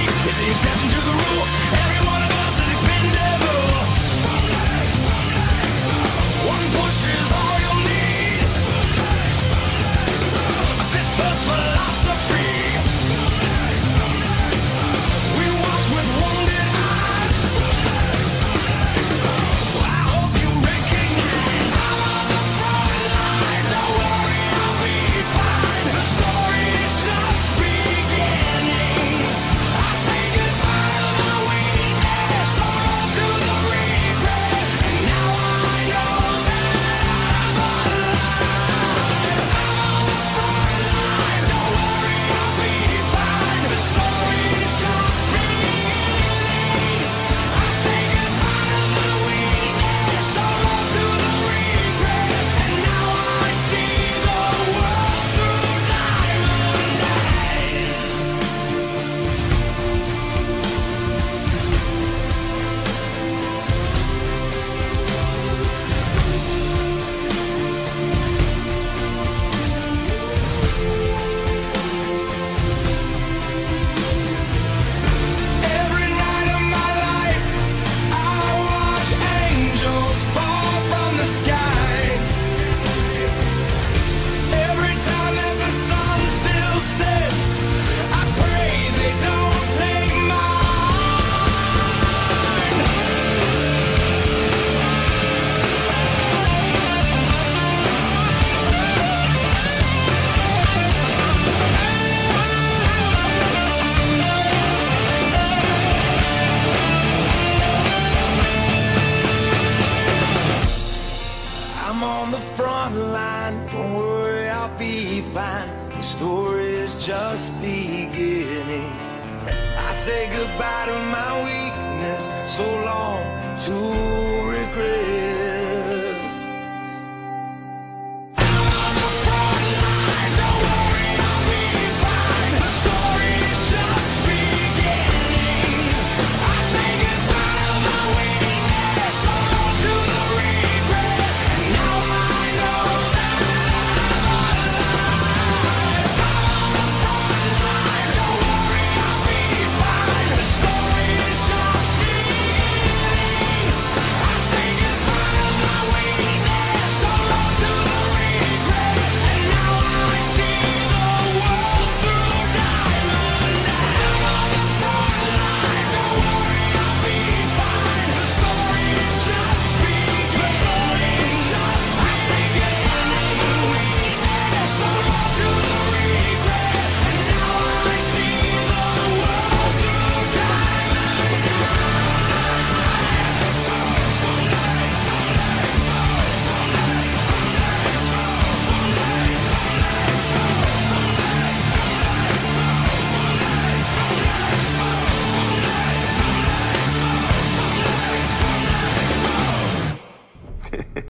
It's the exception to the rule. Every one of us is expendable. One push is all you'll need. A fist first philosophy. We watch with wounded eyes. So I hope you recognize I'm on the front line. Don't worry, I'll be fine. The story is just beginning. I say goodbye to my weakness, so on to the regret. And now I know that I'm alive. I'm on the front line. Don't worry, I'll be fine. The story is just beginning. I say goodbye to my weakness, so on to the regret. And now I see the world through diamond eyes. Every night of my life, I watch angels fall from the sky. Every time that the sun still sets, I pray they don't take mine. I'm on the front line, don't worry, I'll be fine. The story is just beginning. I say goodbye to my weakness, so long to